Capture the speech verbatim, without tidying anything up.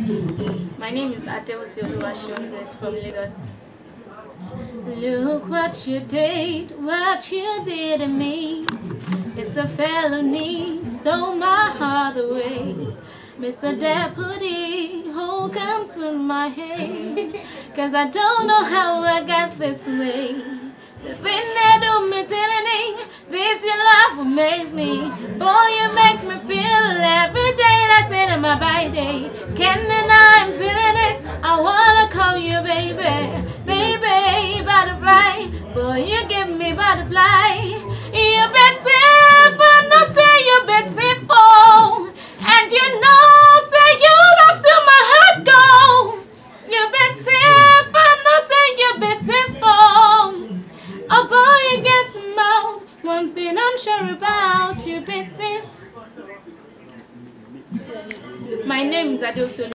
My name is Adewusi Oluwaseun from Lagos. Look what you did, what you did to me. It's a felony, stole my heart away. Mister Deputy, hold come to my head, cause I don't know how I got this way. The thing that do me tyranny, this your love amaze me. Boy, you make me feel every day that's in my body. Can and I'm feeling it, I wanna call you baby. Baby, butterfly, boy, you give me butterfly. You beautiful, no say you beautiful. And you know, say you don't still my heart go. You beautiful, no say you beautiful. Oh boy, you get them out. One thing I'm sure about, you beautiful. My name is Adewusi.